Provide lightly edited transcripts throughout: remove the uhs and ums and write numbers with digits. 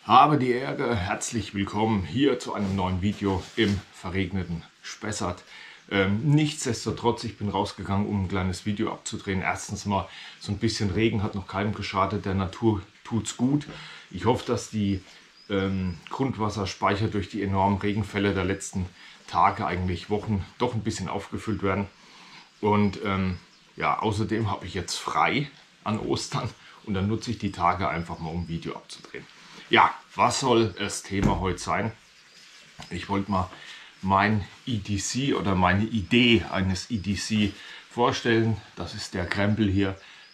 Habe die Ehre, herzlich willkommen hier zu einem neuen Video im verregneten Spessart. Nichtsdestotrotz, ich bin rausgegangen, um ein kleines Video abzudrehen. Erstens mal, so ein bisschen Regen hat noch keinem geschadet, der Natur tut's gut. Ich hoffe, dass die Grundwasserspeicher durch die enormen Regenfälle der letzten Tage, eigentlich Wochen, doch ein bisschen aufgefüllt werden. Und ja, außerdem habe ich jetzt frei an Ostern und dann nutze ich die Tage einfach mal, um ein Video abzudrehen. Ja, was soll das Thema heute sein? Ich wollte mal mein EDC oder meine Idee eines EDC vorstellen. Das ist der Krempel hier,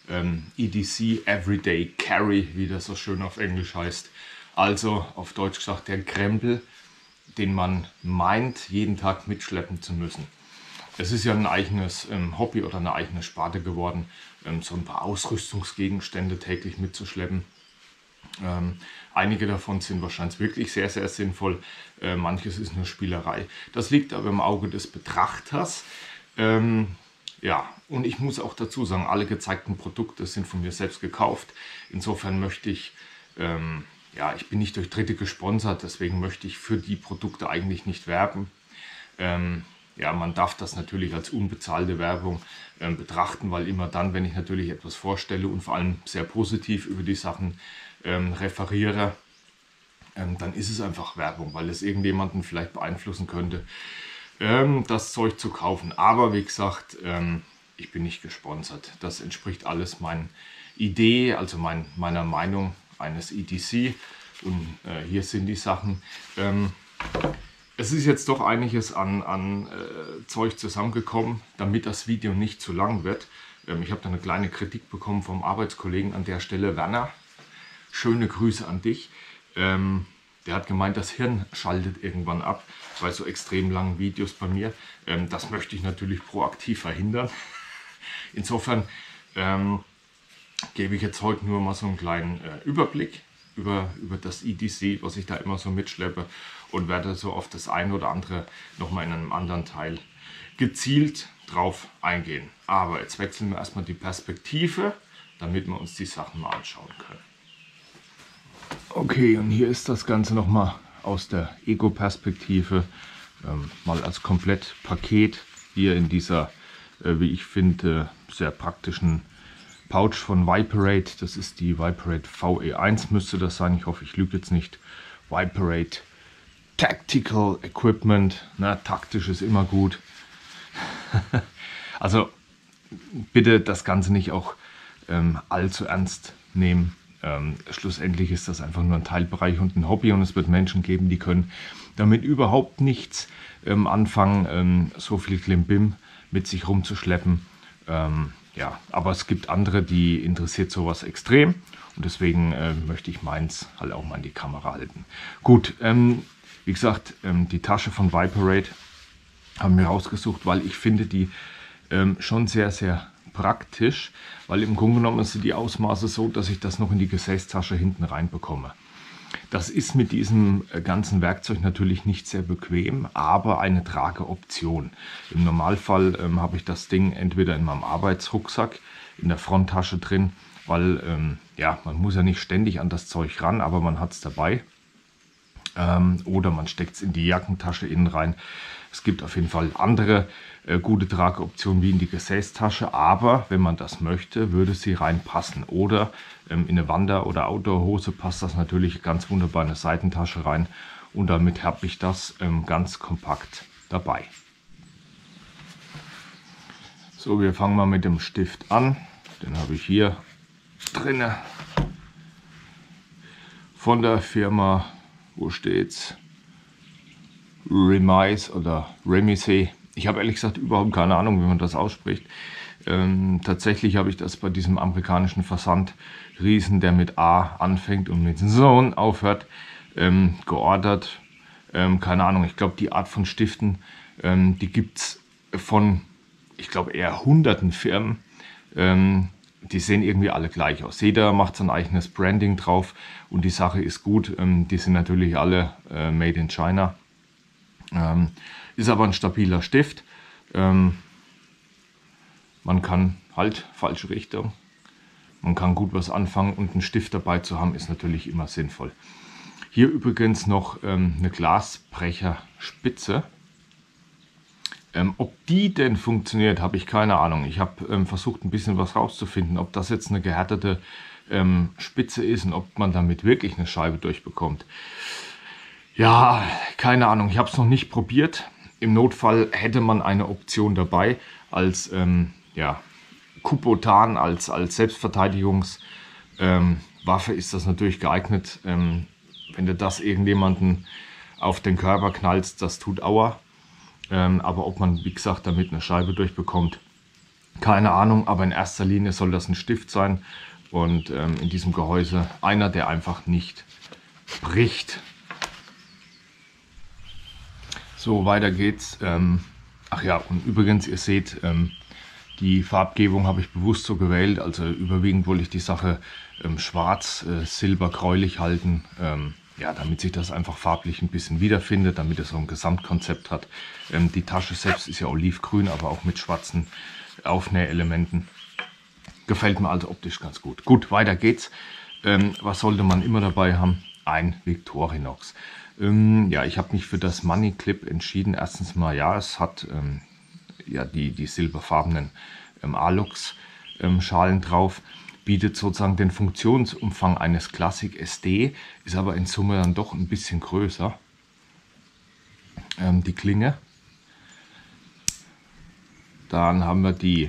EDC Everyday Carry, wie das so schön auf Englisch heißt. Also auf Deutsch gesagt der Krempel, den man meint, jeden Tag mitschleppen zu müssen. Es ist ja ein eigenes Hobby oder eine eigene Sparte geworden, so ein paar Ausrüstungsgegenstände täglich mitzuschleppen. Einige davon sind wahrscheinlich wirklich sehr, sehr sinnvoll. Manches ist nur Spielerei. Das liegt aber im Auge des Betrachters. Ja, und ich muss auch dazu sagen, alle gezeigten Produkte sind von mir selbst gekauft. Insofern möchte ich, ja, ich bin nicht durch Dritte gesponsert, deswegen möchte ich für die Produkte eigentlich nicht werben. Ja, man darf das natürlich als unbezahlte Werbung betrachten, weil immer dann, wenn ich natürlich etwas vorstelle und vor allem sehr positiv über die Sachen referiere, dann ist es einfach Werbung, weil es irgendjemanden vielleicht beeinflussen könnte, das Zeug zu kaufen. Aber wie gesagt, ich bin nicht gesponsert. Das entspricht alles meiner Idee, also meiner Meinung eines EDC. Und hier sind die Sachen. Es ist jetzt doch einiges an Zeug zusammengekommen, damit das Video nicht zu lang wird. Ich habe da eine kleine Kritik bekommen vom Arbeitskollegen an der Stelle, Werner. Schöne Grüße an dich. Der hat gemeint, das Hirn schaltet irgendwann ab bei so extrem langen Videos bei mir. Das möchte ich natürlich proaktiv verhindern. Insofern gebe ich jetzt heute nur mal so einen kleinen Überblick über das EDC, was ich da immer so mitschleppe, und werde so auf das eine oder andere nochmal in einem anderen Teil gezielt drauf eingehen. Aber jetzt wechseln wir erstmal die Perspektive, damit wir uns die Sachen mal anschauen können. Okay, und hier ist das Ganze nochmal aus der Ego-Perspektive, mal als Komplettpaket hier in dieser, wie ich finde, sehr praktischen Pouch von Viperate. Das ist die Viperate VE1, müsste das sein. Ich hoffe, ich lüge jetzt nicht. Viperate Tactical Equipment. Na, taktisch ist immer gut. Also bitte das Ganze nicht auch allzu ernst nehmen. Schlussendlich ist das einfach nur ein Teilbereich und ein Hobby, und es wird Menschen geben, die können damit überhaupt nichts anfangen, so viel Klimbim mit sich rumzuschleppen. Ja, aber es gibt andere, die interessiert sowas extrem, und deswegen möchte ich meins halt auch mal in die Kamera halten. Gut, wie gesagt, die Tasche von Viperate haben wir rausgesucht, weil ich finde die schon sehr, sehr praktisch, weil im Grunde genommen sind die Ausmaße so, dass ich das noch in die Gesäßtasche hinten rein bekomme. Das ist mit diesem ganzen Werkzeug natürlich nicht sehr bequem, aber eine Trageoption. Im Normalfall habe ich das Ding entweder in meinem Arbeitsrucksack, in der Fronttasche drin, weil ja, man muss ja nicht ständig an das Zeug ran, aber man hat es dabei. Oder man steckt es in die Jackentasche innen rein. Es gibt auf jeden Fall andere gute Trageoptionen wie in die Gesäßtasche, aber wenn man das möchte, würde sie reinpassen. Oder in eine Wander- oder Outdoor-Hose passt das natürlich ganz wunderbar in eine Seitentasche rein, und damit habe ich das ganz kompakt dabei. So, wir fangen mal mit dem Stift an. Den habe ich hier drinne von der Firma, wo steht's? Remise oder Remise. Ich habe ehrlich gesagt überhaupt keine Ahnung, wie man das ausspricht. Tatsächlich habe ich das bei diesem amerikanischen Versandriesen, der mit A anfängt und mit Sohn aufhört, geordert. Keine Ahnung, ich glaube, die Art von Stiften, die gibt es von, ich glaube, eher hunderten Firmen. Die sehen irgendwie alle gleich aus. Jeder macht sein eigenes Branding drauf, und die Sache ist gut. Die sind natürlich alle made in China. Ist aber ein stabiler Stift. Man kann halt, falsche Richtung, man kann gut was anfangen, und einen Stift dabei zu haben ist natürlich immer sinnvoll. Hier übrigens noch eine Glasbrecherspitze. Ob die denn funktioniert, habe ich keine Ahnung. Ich habe versucht, ein bisschen was rauszufinden, ob das jetzt eine gehärtete Spitze ist und ob man damit wirklich eine Scheibe durchbekommt. Ja, keine Ahnung. Ich habe es noch nicht probiert. Im Notfall hätte man eine Option dabei als ja, Kubotan, als Selbstverteidigungswaffe ist das natürlich geeignet. Wenn du das irgendjemanden auf den Körper knallst, das tut Aua. Aber ob man, wie gesagt, damit eine Scheibe durchbekommt, keine Ahnung. Aber in erster Linie soll das ein Stift sein und in diesem Gehäuse einer, der einfach nicht bricht. So, weiter geht's. Ach ja, und übrigens, ihr seht, die Farbgebung habe ich bewusst so gewählt. Also überwiegend wollte ich die Sache schwarz, silber, gräulich halten. Ja, damit sich das einfach farblich ein bisschen wiederfindet, damit es so ein Gesamtkonzept hat. Die Tasche selbst ist ja olivgrün, aber auch mit schwarzen Aufnähelementen. Gefällt mir also optisch ganz gut. Gut, weiter geht's. Was sollte man immer dabei haben? Ein Victorinox. Ja, ich habe mich für das Money Clip entschieden. Erstens mal, ja, es hat ja die silberfarbenen Alux Schalen drauf. Bietet sozusagen den Funktionsumfang eines Classic SD, ist aber in Summe dann doch ein bisschen größer. Die Klinge. Dann haben wir die,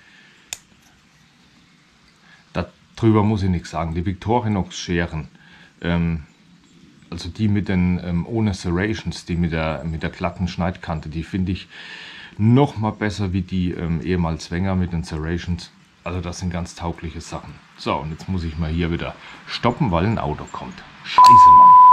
darüber muss ich nichts sagen, die Victorinox Scheren, also die mit den ohne Serrations, die mit der glatten Schneidkante, die finde ich noch mal besser wie die ehemals Wenger mit den Serrations. Also das sind ganz taugliche Sachen. So, und jetzt muss ich mal hier wieder stoppen, weil ein Auto kommt. Scheiße,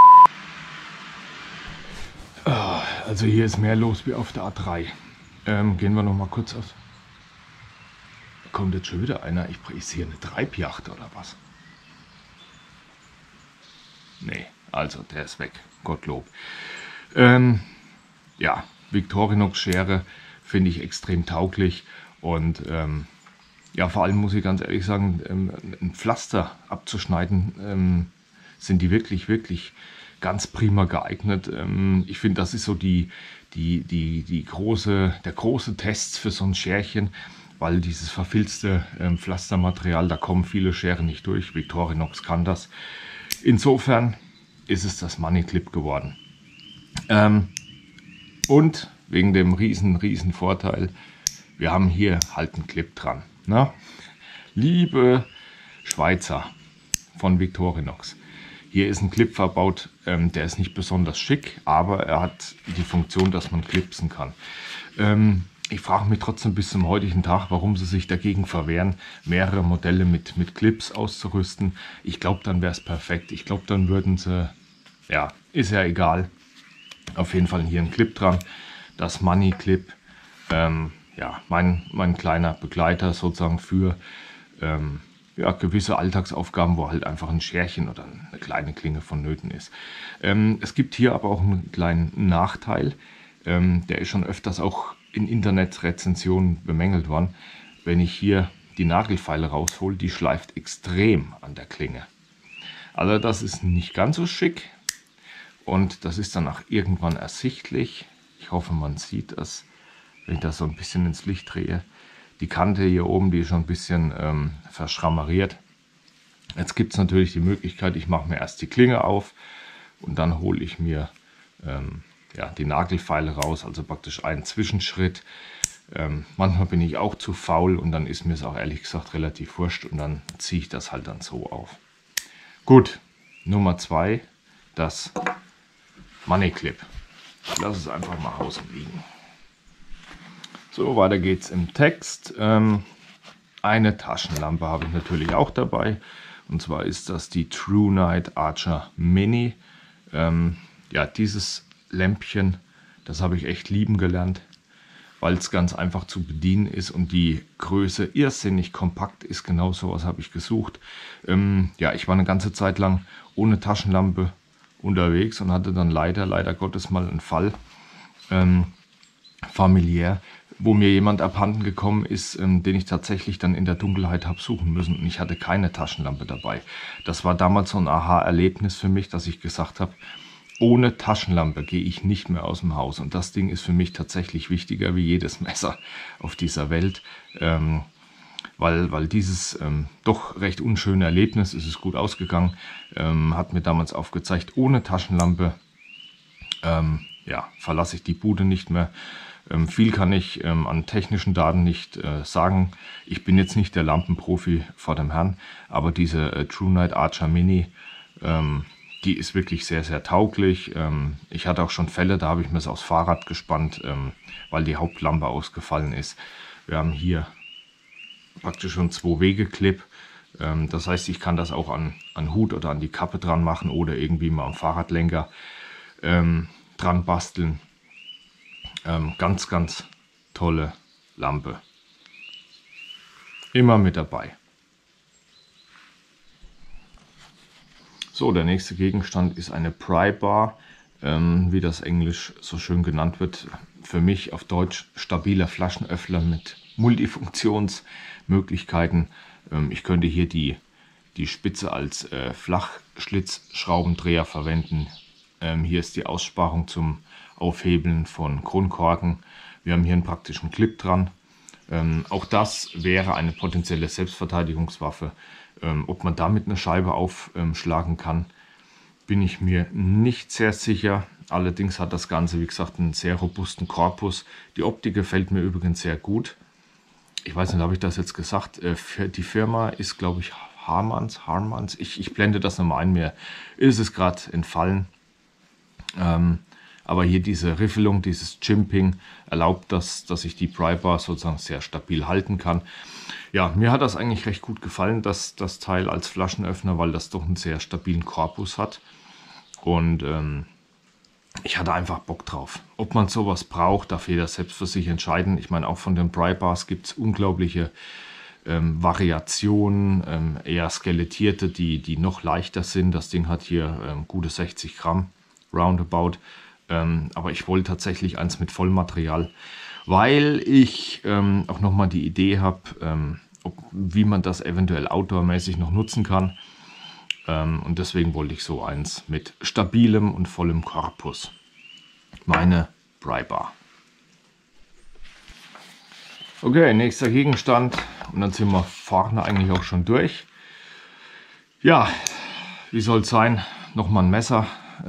Mann. Also hier ist mehr los wie auf der A3. Gehen wir noch mal kurz aus. Kommt jetzt schon wieder einer? Ist hier eine Treibjacht oder was? Nee, also der ist weg. Gottlob. Ja, Victorinox Schere finde ich extrem tauglich und ja, vor allem muss ich ganz ehrlich sagen, ein Pflaster abzuschneiden, sind die wirklich ganz prima geeignet. Ich finde, das ist so der große Test für so ein Scherchen, weil dieses verfilzte Pflastermaterial, da kommen viele Scheren nicht durch. Victorinox kann das. Insofern ist es das Money Clip geworden. Und wegen dem riesen Vorteil, wir haben hier halt einen Clip dran. Na? Liebe Schweizer von Victorinox, hier ist ein Clip verbaut, der ist nicht besonders schick, aber er hat die Funktion, dass man clipsen kann. Ich frage mich trotzdem bis zum heutigen Tag, warum sie sich dagegen verwehren, mehrere Modelle mit Clips auszurüsten. Ich glaube, dann wäre es perfekt. Ich glaube, dann würden sie, ja, ist ja egal. Auf jeden Fall hier ein Clip dran, das Money Clip. Ja, mein kleiner Begleiter sozusagen für ja, gewisse Alltagsaufgaben, wo halt einfach ein Scherchen oder eine kleine Klinge vonnöten ist. Es gibt hier aber auch einen kleinen Nachteil, der ist schon öfters auch in Internetrezensionen bemängelt worden. Wenn ich hier die Nagelfeile raushole, die schleift extrem an der Klinge. Also das ist nicht ganz so schick und das ist dann auch irgendwann ersichtlich. Ich hoffe, man sieht das, wenn ich das so ein bisschen ins Licht drehe. Die Kante hier oben, die ist schon ein bisschen verschrammeriert. Jetzt gibt es natürlich die Möglichkeit, ich mache mir erst die Klinge auf und dann hole ich mir ja, die Nagelfeile raus, also praktisch einen Zwischenschritt. Manchmal bin ich auch zu faul und dann ist mir es auch ehrlich gesagt relativ wurscht und dann ziehe ich das halt dann so auf. Gut, Nummer 2, das Money Clip. Ich lasse es einfach mal außen liegen. So, weiter geht's im Text. Eine Taschenlampe habe ich natürlich auch dabei. Und zwar ist das die True Night Archer Mini. Ja, dieses Lämpchen, das habe ich echt lieben gelernt, weil es ganz einfach zu bedienen ist und die Größe irrsinnig kompakt ist. Genau sowas habe ich gesucht. Ja, ich war eine ganze Zeit lang ohne Taschenlampe unterwegs und hatte dann leider Gottes mal einen Fall. familiär, wo mir jemand abhanden gekommen ist, den ich tatsächlich dann in der Dunkelheit habe suchen müssen und ich hatte keine Taschenlampe dabei. Das war damals so ein Aha-Erlebnis für mich, dass ich gesagt habe, ohne Taschenlampe gehe ich nicht mehr aus dem Haus und das Ding ist für mich tatsächlich wichtiger wie jedes Messer auf dieser Welt, weil dieses doch recht unschöne Erlebnis, es ist gut ausgegangen, hat mir damals aufgezeigt, ohne Taschenlampe ja, verlasse ich die Bude nicht mehr. Viel kann ich an technischen Daten nicht sagen. Ich bin jetzt nicht der Lampenprofi vor dem Herrn, aber diese True Night Archer Mini, die ist wirklich sehr, sehr tauglich. Ich hatte auch schon Fälle, da habe ich mir es aufs Fahrrad gespannt, weil die Hauptlampe ausgefallen ist. Wir haben hier praktisch schon 2-Wege-Clip. Das heißt, ich kann das auch an Hut oder an die Kappe dran machen oder irgendwie mal am Fahrradlenker dran basteln. Ganz, ganz tolle Lampe. Immer mit dabei. So, der nächste Gegenstand ist eine Pry Bar, wie das Englisch so schön genannt wird. Für mich auf Deutsch stabiler Flaschenöffner mit Multifunktionsmöglichkeiten. Ich könnte hier die Spitze als Flachschlitzschraubendreher verwenden. Hier ist die Aussparung zum Aufhebeln von Kronkorken. Wir haben hier einen praktischen Clip dran. Auch das wäre eine potenzielle Selbstverteidigungswaffe. Ob man damit eine Scheibe aufschlagen kann, bin ich mir nicht sehr sicher. Allerdings hat das Ganze, wie gesagt, einen sehr robusten Korpus. Die Optik gefällt mir übrigens sehr gut. Ich weiß nicht, habe ich das jetzt gesagt? Die Firma ist, glaube ich, Harmans. Ich blende das nochmal ein, mir ist es gerade entfallen. Aber hier diese Riffelung, dieses Jimping erlaubt das, dass ich die Pry Bar sozusagen sehr stabil halten kann. Ja, mir hat das eigentlich recht gut gefallen, das Teil als Flaschenöffner, weil das doch einen sehr stabilen Korpus hat. Und ich hatte einfach Bock drauf. Ob man sowas braucht, darf jeder selbst für sich entscheiden. Ich meine, auch von den Pry Bars gibt es unglaubliche Variationen, eher skelettierte, die noch leichter sind. Das Ding hat hier gute 60 Gramm roundabout. Aber ich wollte tatsächlich eins mit Vollmaterial, weil ich auch nochmal die Idee habe, wie man das eventuell outdoormäßig noch nutzen kann. Und deswegen wollte ich so eins mit stabilem und vollem Korpus. Meine Pry Bar. Okay, nächster Gegenstand. Und dann sind wir vorne eigentlich auch schon durch. Ja, wie soll es sein? Nochmal ein Messer.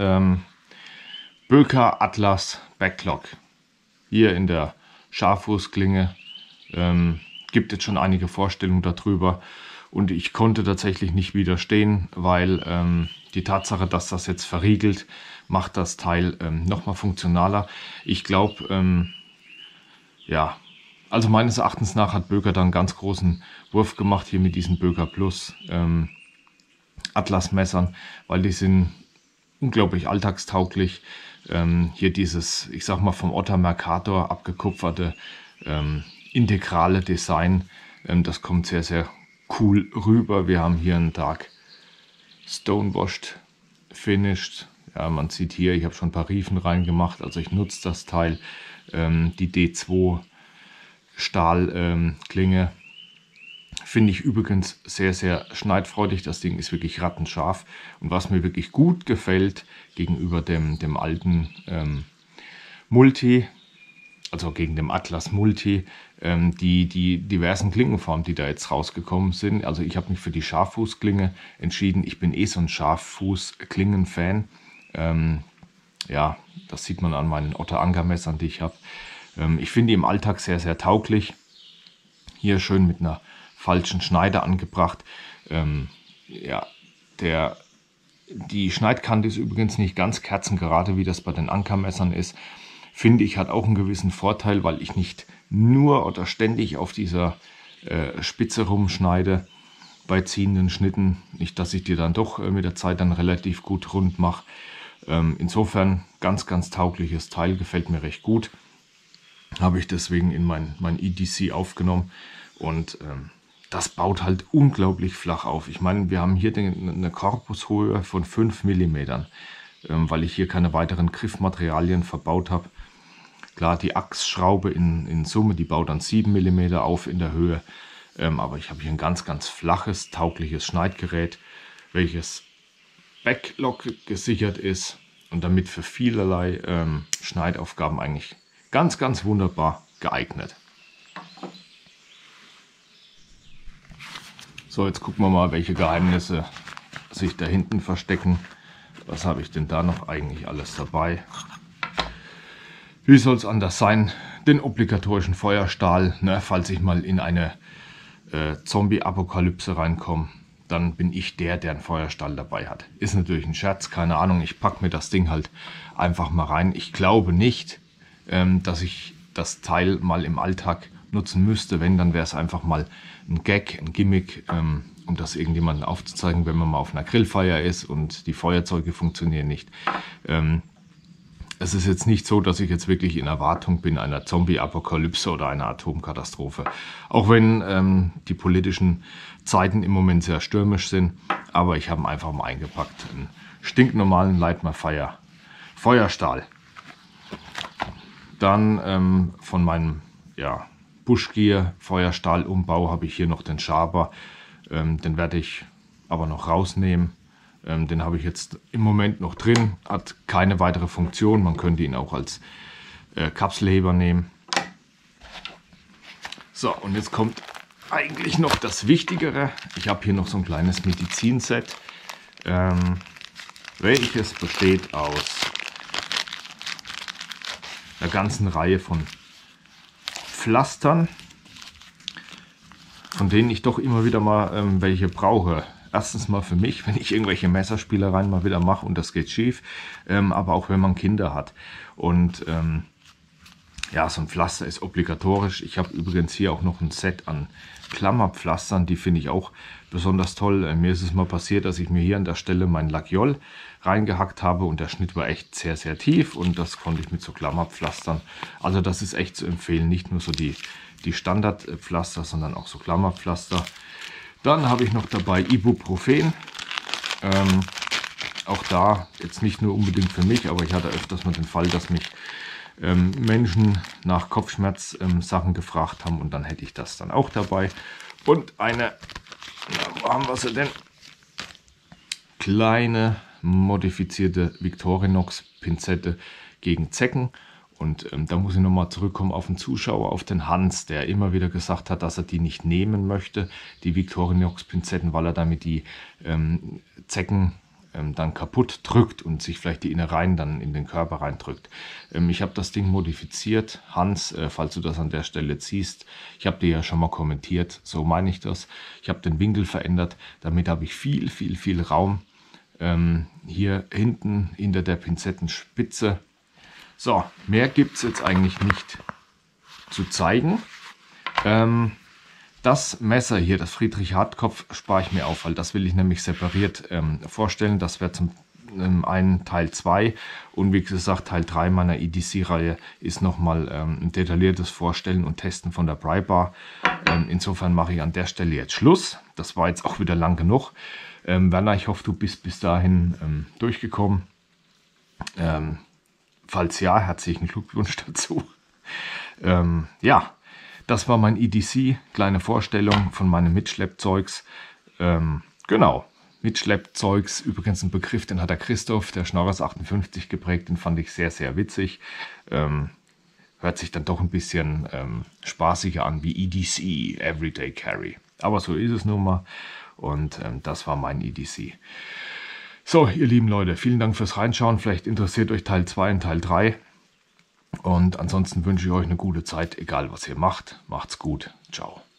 Böker Atlas Backlog. Hier in der Scharffußklinge. Gibt jetzt schon einige Vorstellungen darüber. Und ich konnte tatsächlich nicht widerstehen, weil die Tatsache, dass das jetzt verriegelt, macht das Teil nochmal funktionaler. Ich glaube, ja, also meines Erachtens nach hat Böker da einen ganz großen Wurf gemacht hier mit diesen Böker Plus Atlas-Messern, weil die sind unglaublich alltagstauglich. Hier dieses, ich sag mal, vom Otter Mercator abgekupferte integrale Design, das kommt sehr, sehr cool rüber. Wir haben hier einen Dark Stonewashed Finished. Ja, man sieht hier, ich habe schon ein paar Riefen reingemacht, also ich nutze das Teil. Die D2 Stahlklinge finde ich übrigens sehr, sehr schneidfreudig. Das Ding ist wirklich rattenscharf. Und was mir wirklich gut gefällt gegenüber dem alten Multi, also gegen dem Atlas Multi, die diversen Klingenformen, die da jetzt rausgekommen sind. Also ich habe mich für die Scharffußklinge entschieden. Ich bin so ein Scharffuß-Klingen-Fan. Ja, das sieht man an meinen Otter-Anker-Messern, die ich habe. Ich finde die im Alltag sehr, sehr tauglich. Hier schön mit einer falschen Schneide angebracht. Ja, die Schneidkante ist übrigens nicht ganz kerzengerade, wie das bei den Ankermessern ist. Finde ich, hat auch einen gewissen Vorteil, weil ich nicht nur oder ständig auf dieser Spitze rumschneide bei ziehenden Schnitten. Nicht, dass ich die dann doch mit der Zeit dann relativ gut rund mache. Insofern ganz, ganz taugliches Teil, gefällt mir recht gut. Habe ich deswegen in mein EDC aufgenommen und das baut halt unglaublich flach auf. Ich meine, wir haben hier eine Korpushöhe von 5 mm, weil ich hier keine weiteren Griffmaterialien verbaut habe. Klar, die Achsschraube in Summe, die baut dann 7 mm auf in der Höhe. Aber ich habe hier ein ganz, ganz flaches, taugliches Schneidgerät, welches Backlock gesichert ist und damit für vielerlei Schneidaufgaben eigentlich ganz, ganz wunderbar geeignet. So, jetzt gucken wir mal, welche Geheimnisse sich da hinten verstecken. Was habe ich denn da noch eigentlich alles dabei? Wie soll es anders sein? Den obligatorischen Feuerstahl, ne, falls ich mal in eine Zombie-Apokalypse reinkomme, dann bin ich der einen Feuerstahl dabei hat. Ist natürlich ein Scherz, keine Ahnung, ich packe mir das Ding halt einfach mal rein. Ich glaube nicht, dass ich das Teil mal im Alltag nutzen müsste. Wenn, dann wäre es einfach mal ein Gag, ein Gimmick, um das irgendjemandem aufzuzeigen, wenn man mal auf einer Grillfeier ist und die Feuerzeuge funktionieren nicht. Es ist jetzt nicht so, dass ich jetzt wirklich in Erwartung bin einer Zombie-Apokalypse oder einer Atomkatastrophe. Auch wenn die politischen Zeiten im Moment sehr stürmisch sind. Aber ich habe ihn einfach mal eingepackt. Einen stinknormalen Leitmer Feuerstahl. Dann von meinem Buschgier Feuerstahlumbau habe ich hier noch den Schaber. Den werde ich aber noch rausnehmen. Den habe ich jetzt im Moment noch drin, hat keine weitere Funktion. Man könnte ihn auch als Kapselheber nehmen. So, und jetzt kommt eigentlich noch das Wichtigere. Ich habe hier noch so ein kleines Medizinset, welches besteht aus einer ganzen Reihe von Pflastern, von denen ich doch immer wieder mal welche brauche. Erstens mal für mich, wenn ich irgendwelche Messerspielereien mal wieder mache und das geht schief, aber auch wenn man Kinder hat. Und so ein Pflaster ist obligatorisch. Ich habe übrigens hier auch noch ein Set an Klammerpflastern, die finde ich auch besonders toll. Mir ist es mal passiert, dass ich mir hier an der Stelle mein Lakiol reingehackt habe und der Schnitt war echt sehr, sehr tief und das konnte ich mit so Klammerpflastern. Also das ist echt zu empfehlen, nicht nur so die Standardpflaster, sondern auch so Klammerpflaster. Dann habe ich noch dabei Ibuprofen. Auch da jetzt nicht nur unbedingt für mich, aber ich hatte öfters mal den Fall, dass mich Menschen nach Kopfschmerz-Sachen gefragt haben und dann hätte ich das dann auch dabei. Und eine, wo haben wir sie denn? Kleine modifizierte Victorinox-Pinzette gegen Zecken. Und da muss ich nochmal zurückkommen auf den Zuschauer, auf den Hans, der immer wieder gesagt hat, dass er die nicht nehmen möchte, die Victorinox-Pinzetten, weil er damit die Zecken dann kaputt drückt und sich vielleicht die Innereien dann in den Körper reindrückt. Ich habe das Ding modifiziert. Hans, falls du das an der Stelle ziehst, ich habe dir ja schon mal kommentiert, so meine ich das. Ich habe den Winkel verändert, damit habe ich viel, viel, viel Raum hier hinten hinter der Pinzettenspitze. So, mehr gibt es jetzt eigentlich nicht zu zeigen. Das Messer hier, das Friedrich Hartkopf, spare ich mir auf, weil das will ich nämlich separiert vorstellen. Das wäre zum einen Teil 2 und wie gesagt Teil 3 meiner EDC-Reihe ist nochmal ein detailliertes Vorstellen und Testen von der Pry-Bar. Insofern mache ich an der Stelle jetzt Schluss. Das war jetzt auch wieder lang genug. Werner, ich hoffe, du bist bis dahin durchgekommen. Falls ja, herzlichen Glückwunsch dazu. Das war mein EDC, kleine Vorstellung von meinem Mitschleppzeugs. Genau, Mitschleppzeugs, übrigens ein Begriff, den hat der Christoph, der Schnorres 58 geprägt, den fand ich sehr, sehr witzig. Hört sich dann doch ein bisschen spaßiger an wie EDC, Everyday Carry. Aber so ist es nun mal und das war mein EDC. So, ihr lieben Leute, vielen Dank fürs Reinschauen. Vielleicht interessiert euch Teil 2 und Teil 3. Und ansonsten wünsche ich euch eine gute Zeit, egal was ihr macht. Macht's gut. Ciao.